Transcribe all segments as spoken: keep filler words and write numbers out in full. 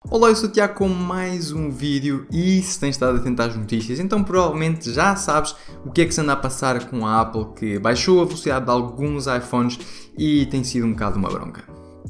Olá, eu sou o Tiago com mais um vídeo e se tens estado atento às notícias, então provavelmente já sabes o que é que se anda a passar com a Apple, que baixou a velocidade de alguns iPhones e tem sido um bocado uma bronca.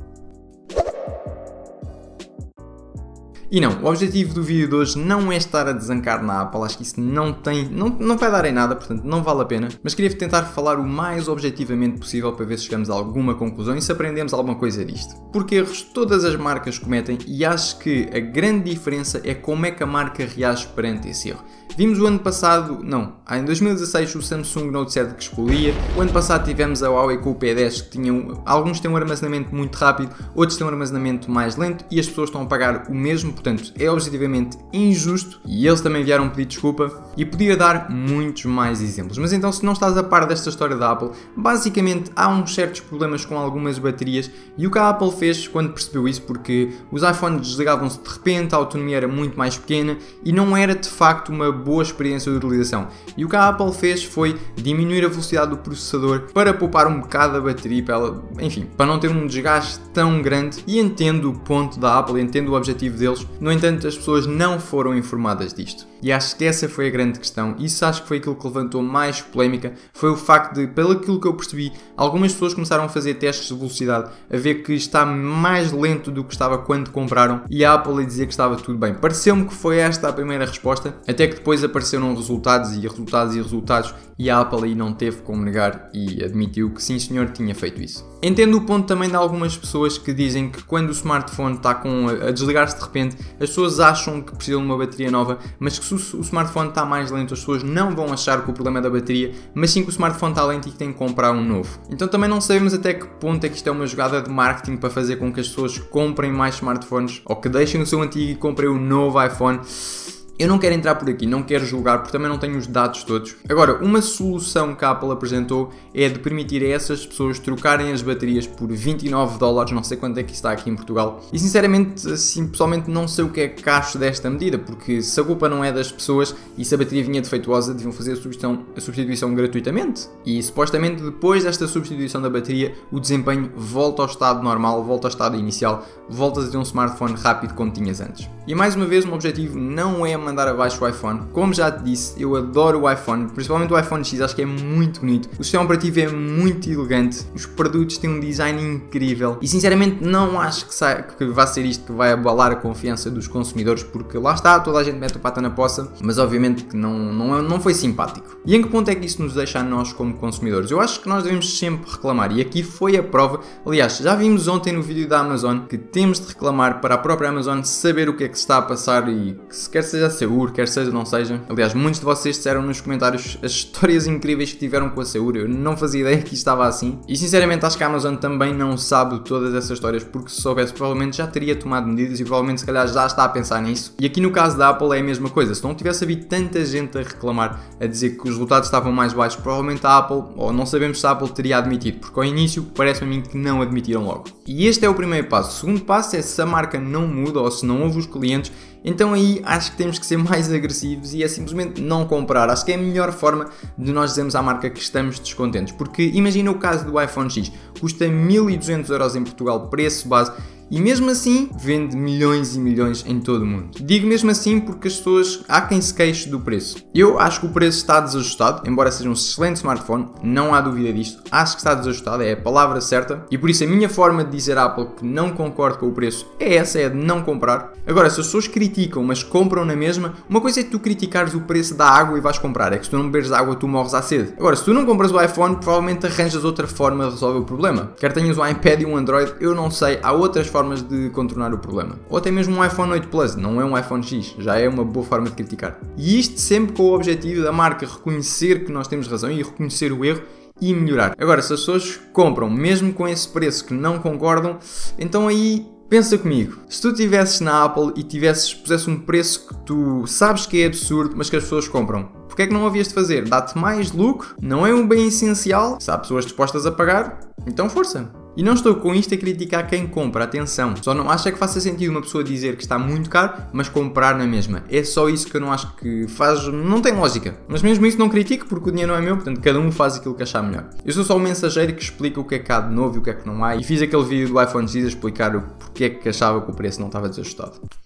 E não, o objetivo do vídeo de hoje não é estar a desancar na Apple, acho que isso não tem, não, não vai dar em nada, portanto não vale a pena, mas queria tentar falar o mais objetivamente possível para ver se chegamos a alguma conclusão e se aprendemos alguma coisa disto. Porque erros todas as marcas cometem e acho que a grande diferença é como é que a marca reage perante esse erro. Vimos o ano passado, não, em dois mil e dezasseis o Samsung Note sete que explodia, o ano passado tivemos a Huawei com o P dez que tinham, alguns têm um armazenamento muito rápido, outros têm um armazenamento mais lento e as pessoas estão a pagar o mesmo, portanto é objetivamente injusto e eles também vieram pedir desculpa e podia dar muitos mais exemplos. Mas então se não estás a par desta história da Apple, basicamente há uns certos problemas com algumas baterias e o que a Apple fez quando percebeu isso, porque os iPhones desligavam-se de repente, a autonomia era muito mais pequena e não era de facto uma boa experiência de utilização. E o que a Apple fez foi diminuir a velocidade do processador para poupar um bocado a bateria, para ela, enfim, para não ter um desgaste tão grande. E entendo o ponto da Apple, entendo o objetivo deles, no entanto as pessoas não foram informadas disto. E acho que essa foi a grande questão, isso acho que foi aquilo que levantou mais polémica, foi o facto de, pelo aquilo que eu percebi, algumas pessoas começaram a fazer testes de velocidade, a ver que está mais lento do que estava quando compraram e a Apple a dizer que estava tudo bem. Pareceu-me que foi esta a primeira resposta, até que depois apareceram resultados e resultados e resultados e a Apple aí não teve como negar e admitiu que sim senhor tinha feito isso. Entendo o ponto também de algumas pessoas que dizem que quando o smartphone está com a desligar-se de repente, as pessoas acham que precisam de uma bateria nova, mas que se o smartphone está mais lento, as pessoas não vão achar que o problema é da bateria, mas sim que o smartphone está lento e que tem que comprar um novo. Então também não sabemos até que ponto é que isto é uma jogada de marketing para fazer com que as pessoas comprem mais smartphones ou que deixem o seu antigo e comprem o novo iPhone. Eu não quero entrar por aqui, não quero julgar, porque também não tenho os dados todos. Agora, uma solução que a Apple apresentou é de permitir a essas pessoas trocarem as baterias por vinte e nove dólares, não sei quanto é que está aqui em Portugal. E sinceramente, assim, pessoalmente não sei o que é que acho desta medida, porque se a culpa não é das pessoas e se a bateria vinha defeituosa, deviam fazer a substituição, a substituição gratuitamente. E supostamente depois desta substituição da bateria, o desempenho volta ao estado normal, volta ao estado inicial, voltas a ter um smartphone rápido como tinhas antes. E mais uma vez, o meu objetivo não é mandar abaixo o iPhone. Como já te disse, eu adoro o iPhone, principalmente o iPhone X, acho que é muito bonito. O sistema operativo é muito elegante, os produtos têm um design incrível e sinceramente não acho que, sai, que vá ser isto que vai abalar a confiança dos consumidores, porque lá está, toda a gente mete o pato na poça, mas obviamente que não, não, não foi simpático. E em que ponto é que isso nos deixa a nós como consumidores? Eu acho que nós devemos sempre reclamar e aqui foi a prova. Aliás, já vimos ontem no vídeo da Amazon que temos de reclamar para a própria Amazon saber o que é que se está a passar e que se quer seja Seur, quer seja não seja. Aliás, muitos de vocês disseram nos comentários as histórias incríveis que tiveram com a Seur, eu não fazia ideia que isto estava assim. E sinceramente acho que a Amazon também não sabe todas essas histórias, porque se soubesse provavelmente já teria tomado medidas e provavelmente se calhar já está a pensar nisso. E aqui no caso da Apple é a mesma coisa, se não tivesse havido tanta gente a reclamar, a dizer que os resultados estavam mais baixos, provavelmente a Apple, ou não sabemos se a Apple teria admitido, porque ao início parece-me a mim que não admitiram logo. E este é o primeiro passo. O segundo passo é se a marca não muda ou se não ouve os clientes, então aí acho que temos que ser mais agressivos e é simplesmente não comprar. Acho que é a melhor forma de nós dizermos à marca que estamos descontentes. Porque imagina o caso do iPhone X, custa mil e duzentos euros em Portugal, preço base, e mesmo assim vende milhões e milhões em todo o mundo. Digo mesmo assim porque as pessoas, há quem se queixe do preço. Eu acho que o preço está desajustado, embora seja um excelente smartphone, não há dúvida disto. Acho que está desajustado, é a palavra certa. E por isso a minha forma de dizer à Apple que não concordo com o preço é essa, é de não comprar. Agora, se as pessoas criticam, mas compram na mesma, uma coisa é tu criticares o preço da água e vais comprar. É que se tu não beberes água, tu morres à sede. Agora, se tu não compras o iPhone, provavelmente arranjas outra forma de resolver o problema. Quer tenhas um iPad e um Android, eu não sei, há outras formas de contornar o problema. Ou até mesmo um iPhone oito Plus, não é um iPhone X, já é uma boa forma de criticar. E isto sempre com o objetivo da marca reconhecer que nós temos razão e reconhecer o erro e melhorar. Agora, se as pessoas compram mesmo com esse preço que não concordam, então aí pensa comigo, se tu estivesses na Apple e tivesses, pusesse um preço que tu sabes que é absurdo, mas que as pessoas compram, porque é que não havias de fazer? Dá-te mais lucro? Não é um bem essencial? Se há pessoas dispostas a pagar, então força. E não estou com isto a criticar quem compra, atenção. Só não acho é que faça sentido uma pessoa dizer que está muito caro, mas comprar na mesma. É só isso que eu não acho que faz, não tem lógica. Mas mesmo isso não critico porque o dinheiro não é meu, portanto cada um faz aquilo que achar melhor. Eu sou só um mensageiro que explica o que é que há de novo e o que é que não há. E fiz aquele vídeo do iPhone X a explicar o porquê é que achava que o preço não estava desajustado.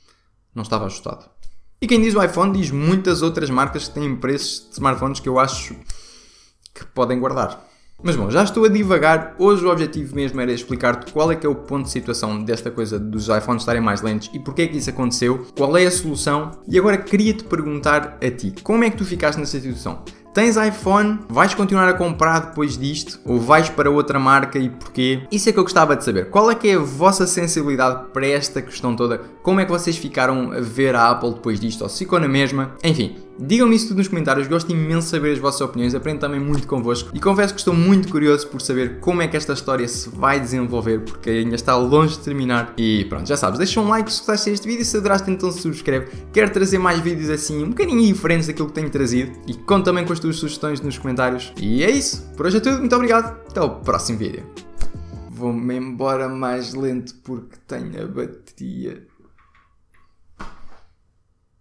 não estava ajustado. E quem diz o iPhone diz muitas outras marcas que têm preços de smartphones que eu acho que podem guardar. Mas bom, já estou a divagar. Hoje o objetivo mesmo era explicar-te qual é que é o ponto de situação desta coisa dos iPhones estarem mais lentos e porque é que isso aconteceu, qual é a solução. E agora queria-te perguntar a ti, como é que tu ficaste nessa situação? Tens iPhone? Vais continuar a comprar depois disto? Ou vais para outra marca e porquê? Isso é que eu gostava de saber. Qual é que é a vossa sensibilidade para esta questão toda? Como é que vocês ficaram a ver a Apple depois disto? Ou se ficou na mesma? Enfim, digam-me isso tudo nos comentários. Gosto imenso de saber as vossas opiniões. Aprendo também muito convosco. E confesso que estou muito curioso por saber como é que esta história se vai desenvolver, porque ainda está longe de terminar. E pronto, já sabes. Deixa um like se gostaste deste vídeo. Se adoraste, então subscreve. Quero trazer mais vídeos assim, um bocadinho diferentes daquilo que tenho trazido. E conto também com as tuas sugestões nos comentários. E é isso. Por hoje é tudo. Muito obrigado. Até o próximo vídeo. Vou-me embora mais lento porque tenho a bateria